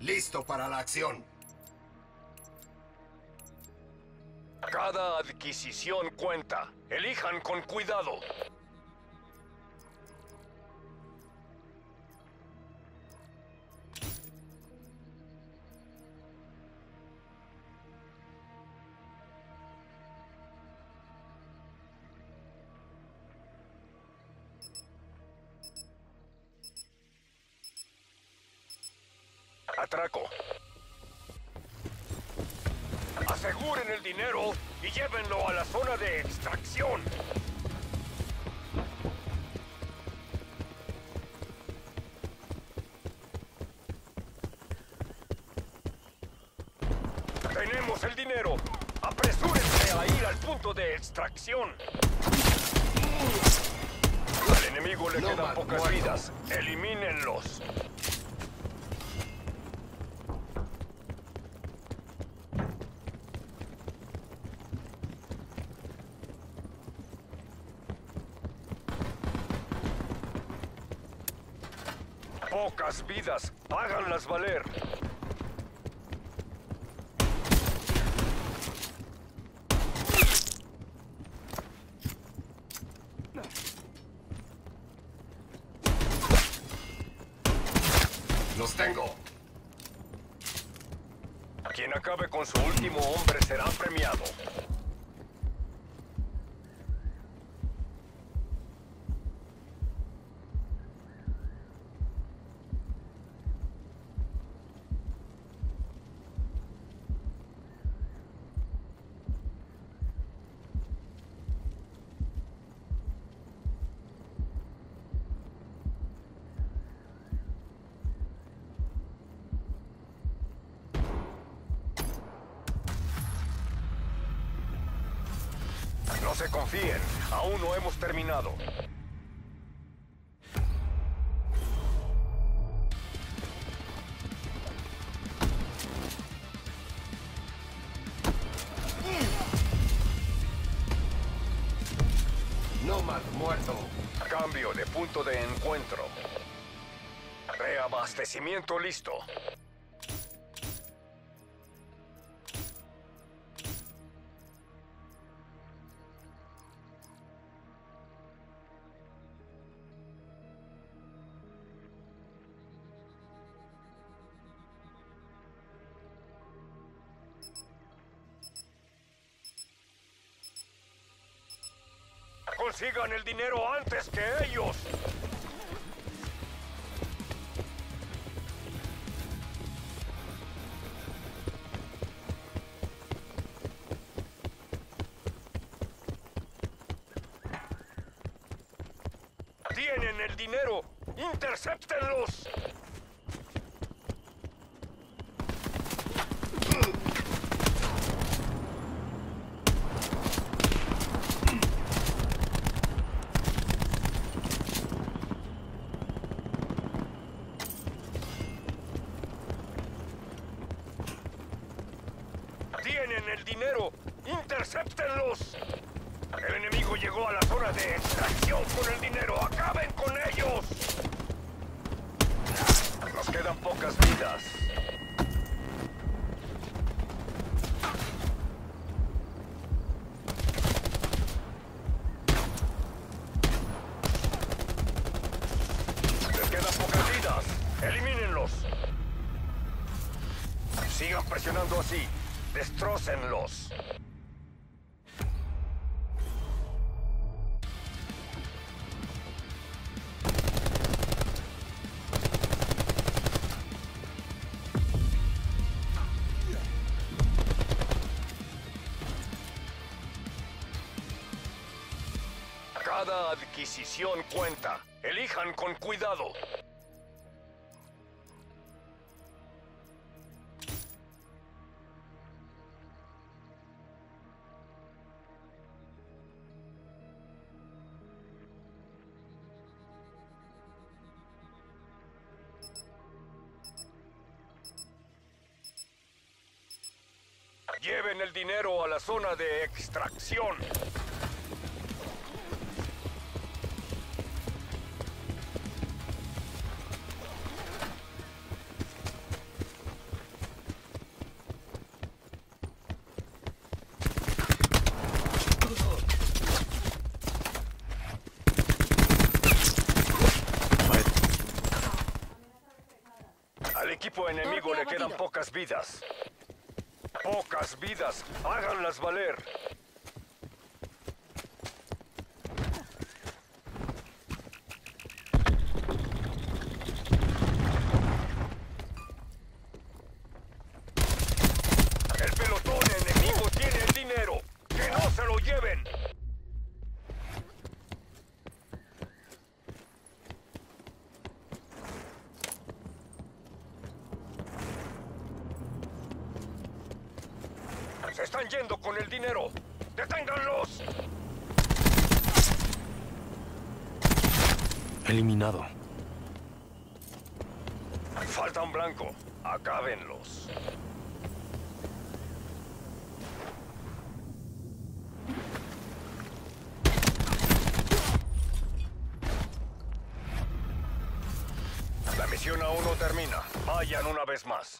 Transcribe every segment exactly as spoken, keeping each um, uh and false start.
Listo para la acción. Cada adquisición cuenta. Elijan con cuidado. Atraco. Aseguren el dinero y llévenlo a la zona de extracción. Tenemos el dinero. Apresúrense a ir al punto de extracción. Al enemigo le quedan pocas vidas. Elimínenlos. Pocas vidas, háganlas valer. Los tengo. Quien acabe con su último hombre será premiado. No se confíen, aún no hemos terminado. Nomad muerto. Cambio de punto de encuentro. Reabastecimiento listo. Consigan el dinero antes que ellos. Tienen el dinero. ¡Intercéptenlos! ¡Tienen el dinero! ¡Intercéptenlos! El enemigo llegó a la zona de extracción con el dinero. ¡Acaben con ellos! Nos quedan pocas vidas. Les quedan pocas vidas. Elimínenlos. Sigan presionando así. Destrócenlos. Cada adquisición cuenta. Elijan con cuidado. Lleven el dinero a la zona de extracción. pocas vidas. Pocas vidas. Háganlas valer. El pelotón enemigo tiene el dinero. ¡Que no se lo lleven! ¡Se están yendo con el dinero! ¡Deténganlos! Eliminado. Falta un blanco. Acábenlos. La misión aún no termina. Vayan una vez más.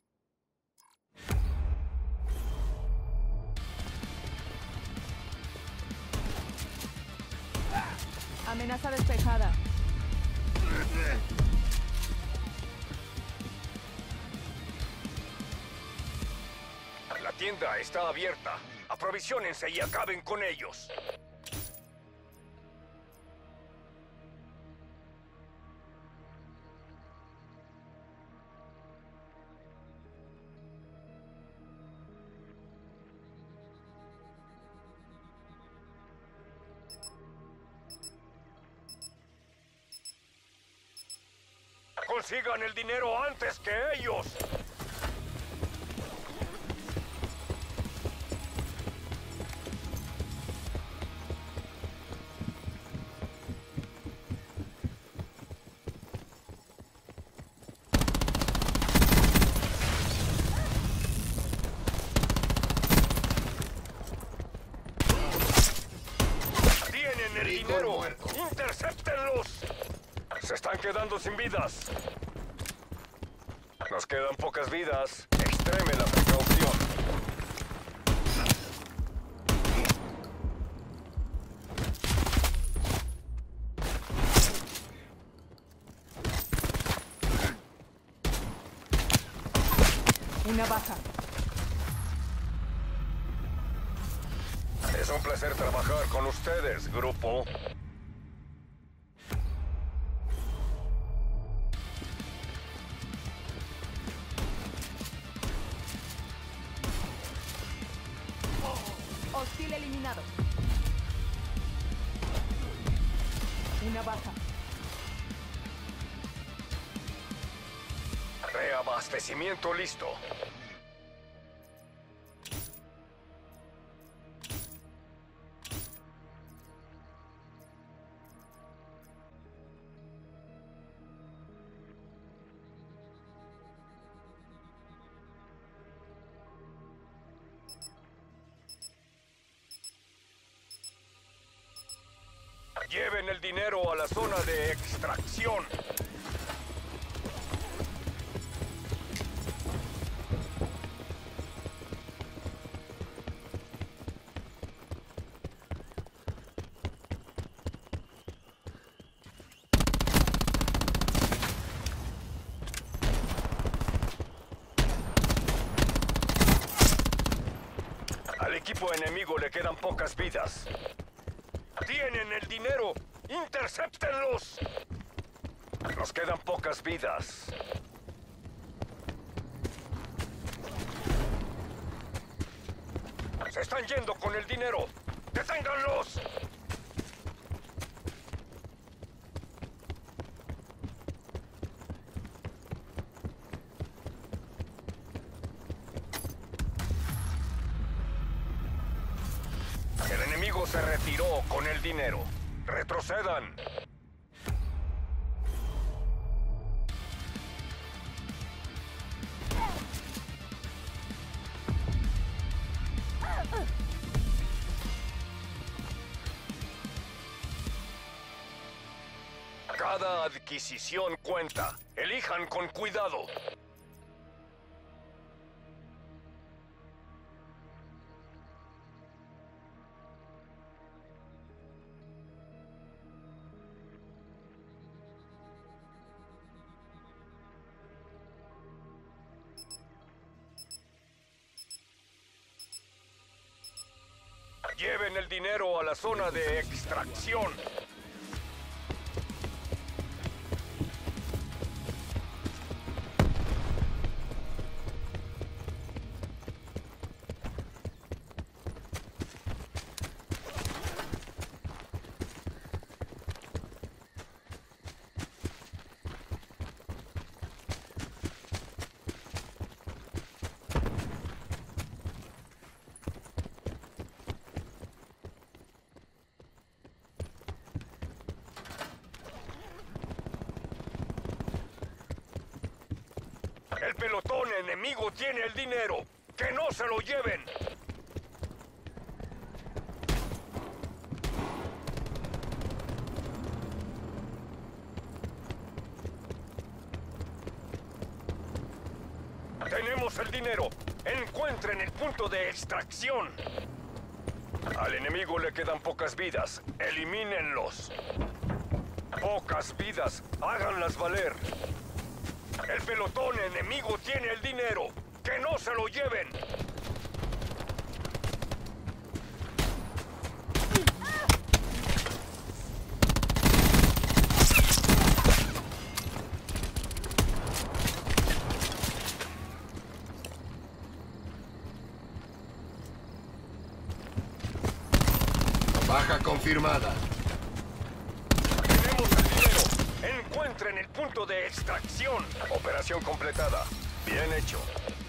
Amenaza despejada. La tienda está abierta. Aprovisionense y acaben con ellos. Consigan el dinero antes que ellos. Tienen el Rico dinero. muerto. ¡Intercéptenlos! Se están quedando sin vidas. Nos quedan pocas vidas. Extreme la precaución. Una baja. Es un placer trabajar con ustedes, grupo. Hostil eliminado. Una baja. Reabastecimiento listo. Lleven el dinero a la zona de extracción. Al equipo enemigo le quedan pocas vidas. ¡Tienen el dinero! ¡Intercéptenlos! Nos quedan pocas vidas. ¡Se están yendo con el dinero! ¡Deténganlos! El enemigo se retiró con el dinero. ¡Retrocedan! Cada adquisición cuenta. Elijan con cuidado. Lleven el dinero a la zona de extracción. El pelotón enemigo tiene el dinero. ¡Que no se lo lleven! Tenemos el dinero. Encuentren el punto de extracción. Al enemigo le quedan pocas vidas. Elimínenlos. Pocas vidas. Háganlas valer. El pelotón enemigo tiene el dinero. ¡Que no se lo lleven! Baja confirmada. Tenemos el dinero. Encuentren el punto de extracción. Operación completada. Bien hecho.